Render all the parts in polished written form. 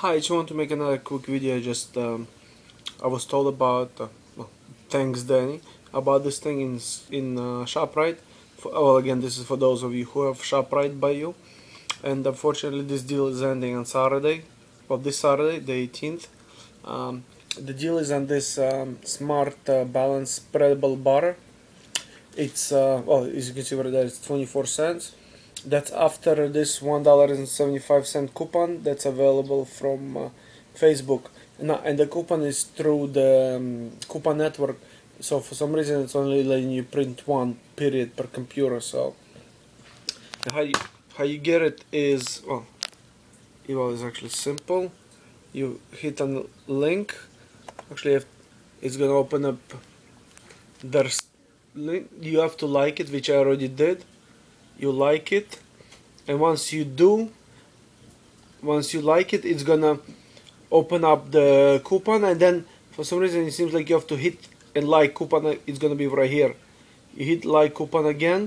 Hi, I just want to make another quick video. I was told about, well, thanks Danny, about this thing in ShopRite. Well, again, this is for those of you who have ShopRite by you. And unfortunately, this deal is ending on Saturday. Well, this Saturday, the 18th. The deal is on this Smart Balance spreadable butter. It's well, as you can see right there, it's 24 cents. That's after this $1.75 coupon that's available from Facebook. And the coupon is through the coupon network. So for some reason, it's only letting you print one period per computer. So how you get it is, well, it's actually simple. You hit a link. Actually, it's gonna open up. There's link. You have to like it, which I already did. You like it, and once you like it, it's gonna open up the coupon, and then for some reason it seems like you have to hit and like coupon. It's gonna be right here. You hit like coupon again,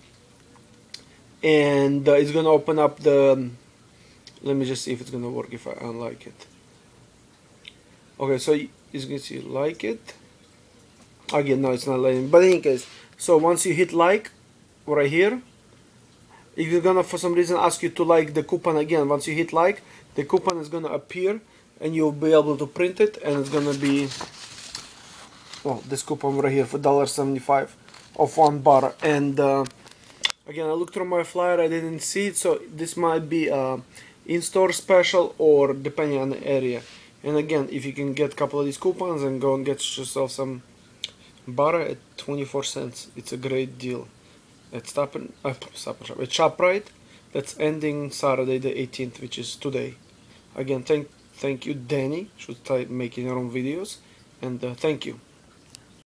and it's gonna open up the let me just see if it's gonna work if I unlike it. Okay, so as you can see, like it again. No, it's not letting, but in any case, so once you hit like right here, it's gonna for some reason ask you to like the coupon again. Once you hit like, the coupon is gonna appear and you'll be able to print it, and it's gonna be, well, this coupon right here for $1.75 of one bar. And again, I looked through my flyer, I didn't see it, so this might be in-store special or depending on the area. And again, if you can get a couple of these coupons and go and get yourself some butter at 24 cents, it's a great deal. At Stop and Shop, at ShopRite, that's ending Saturday the 18th, which is today. Again, thank you, Danny. Should start making your own videos, and thank you.